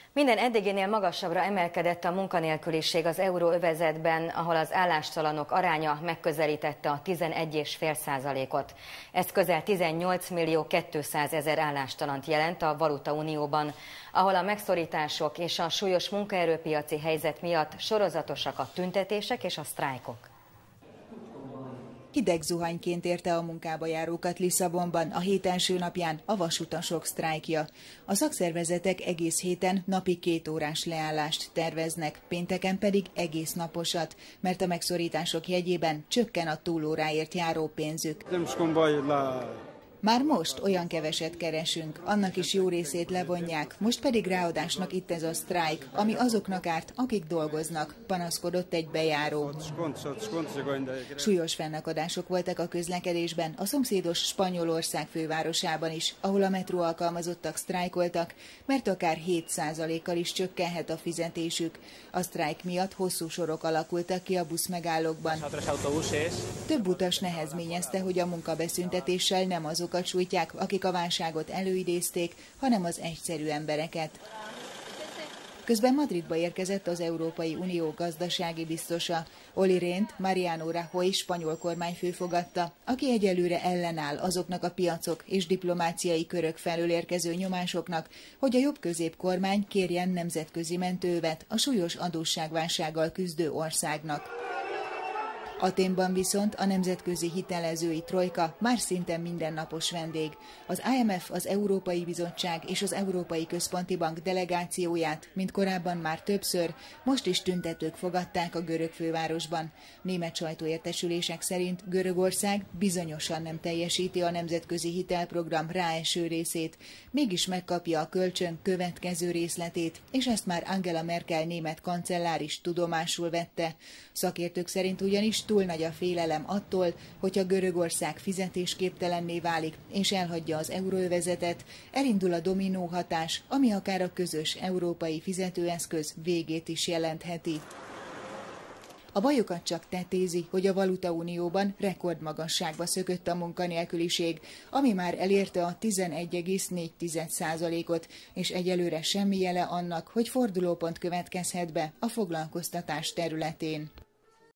Minden eddiginél magasabbra emelkedett a munkanélküliség az euróövezetben, ahol az állástalanok aránya megközelítette a 11,5%-ot. Ez közel 18.200.000 állástalant jelent a valutaunióban, ahol a megszorítások és a súlyos munkaerőpiaci helyzet miatt sorozatosak a tüntetések és a sztrájkok. Hideg zuhanyként érte a munkába járókat Lisszabonban a hét első napján a vasutasok sztrájkja. A szakszervezetek egész héten napi 2 órás leállást terveznek, pénteken pedig egész naposat, mert a megszorítások jegyében csökken a túlóráért járó pénzük. Már most olyan keveset keresünk, annak is jó részét levonják, most pedig ráadásnak itt ez a sztrájk, ami azoknak árt, akik dolgoznak, panaszkodott egy bejáró. Súlyos fennakadások voltak a közlekedésben, a szomszédos Spanyolország fővárosában is, ahol a metró alkalmazottak sztrájkoltak, mert akár 7%-kal is csökkenhet a fizetésük. A sztrájk miatt hosszú sorok alakultak ki a buszmegállókban. Több utas nehezményezte, hogy a munkabeszüntetéssel nem azokat sújtják, akik a válságot előidézték, hanem az egyszerű embereket. Közben Madridba érkezett az Európai Unió gazdasági biztosa. Olli Rehnt Mariano Rajoy spanyol kormányfő fogadta, aki egyelőre ellenáll azoknak a piacok és diplomáciai körök felől érkező nyomásoknak, hogy a jobb-közép kormány kérjen nemzetközi mentővet a súlyos adósságválsággal küzdő országnak. Athénban viszont a nemzetközi hitelezői trojka már szinte mindennapos vendég. Az IMF, az Európai Bizottság és az Európai Központi Bank delegációját, mint korábban már többször, most is tüntetők fogadták a görög fővárosban. Német sajtóértesülések szerint Görögország bizonyosan nem teljesíti a nemzetközi hitelprogram ráeső részét, mégis megkapja a kölcsön következő részletét, és ezt már Angela Merkel német kancellár is tudomásul vette. Szakértők szerint ugyanis túl nagy a félelem attól, hogyha Görögország fizetésképtelenné válik és elhagyja az euróövezetet, elindul a dominó hatás, ami akár a közös európai fizetőeszköz végét is jelentheti. A bajokat csak tetézi, hogy a valutaunióban rekordmagasságba szökött a munkanélküliség, ami már elérte a 11,4%-ot, és egyelőre semmi jele annak, hogy fordulópont következhet be a foglalkoztatás területén.